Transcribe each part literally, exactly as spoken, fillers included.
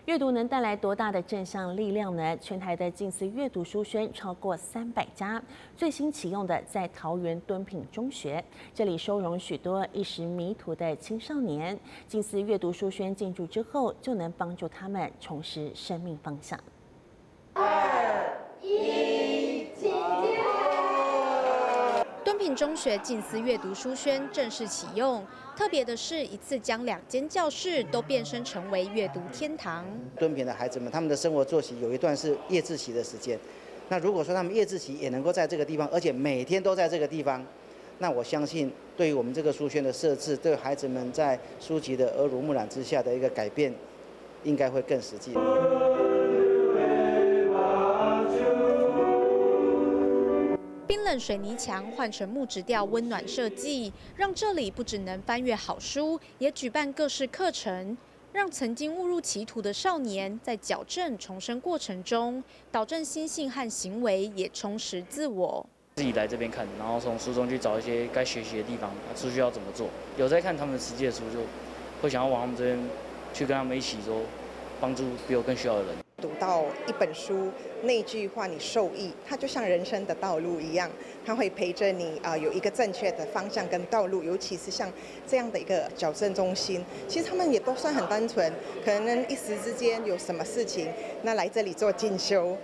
阅读能带来多大的正向力量呢？全台的近似阅读书轩超过三百家，最新启用的在桃园敦品中学，这里收容许多一时迷途的青少年。近似阅读书轩进驻之后，就能帮助他们重拾生命方向。 二一，起跳！敦品中学近似阅读书轩正式启用。特别的是，一次将两间教室都变身成为阅读天堂。 敦品的孩子们，他们的生活作息有一段是夜自习的时间。那如果说他们夜自习也能够在这个地方，而且每天都在这个地方，那我相信对于我们这个书轩的设置，对孩子们在书籍的耳濡目染之下的一个改变，应该会更实际。 冰冷水泥墙换成木质调温暖设计，让这里不只能翻阅好书，也举办各式课程，让曾经误入歧途的少年在矫正重生过程中，导正心性和行为，也充实自我。 自己来这边看，然后从书中去找一些该学习的地方，出去要怎么做。有在看他们实际的书，就会想要往他们这边去跟他们一起说，帮助比我更需要的人。 读到一本书，那句话你受益，它就像人生的道路一样，它会陪着你啊、呃，有一个正确的方向跟道路。尤其是像这样的一个矫正中心，其实他们也都算很单纯，可能一时之间有什么事情，那来这里做进修。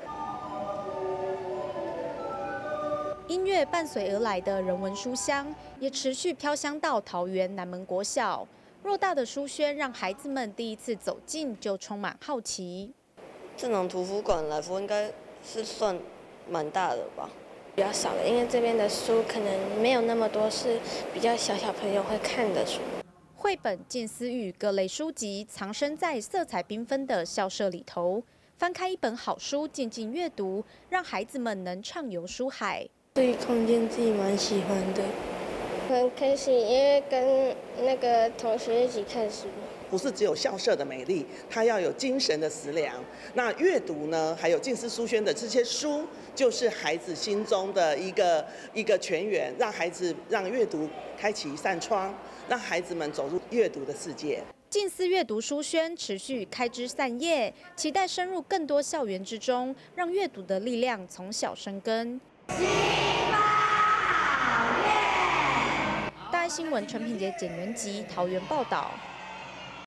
音乐伴随而来的人文书香，也持续飘香到桃园南门国小。偌大的书轩，让孩子们第一次走进就充满好奇。 这种图书馆来说，应该是算蛮大的吧？ 比较少的，因为这边的书可能没有那么多是比较小小朋友会看的书。 绘本、近似语各类书籍藏身在色彩缤纷的校舍里头，翻开一本好书，静静阅读，让孩子们能畅游书海。 这一空间自己蛮喜欢的，很开心，因为跟那个同学一起看书。 不是只有校舍的美丽，它要有精神的食粮。那阅读呢，还有近似书轩的这些书，就是孩子心中的一个一个泉源，让孩子让阅读开启一扇窗，让孩子们走入阅读的世界。 近似阅读书轩持续开枝散叶，期待深入更多校园之中，让阅读的力量从小生根。大爱新闻陈品杰、简元吉桃园报道。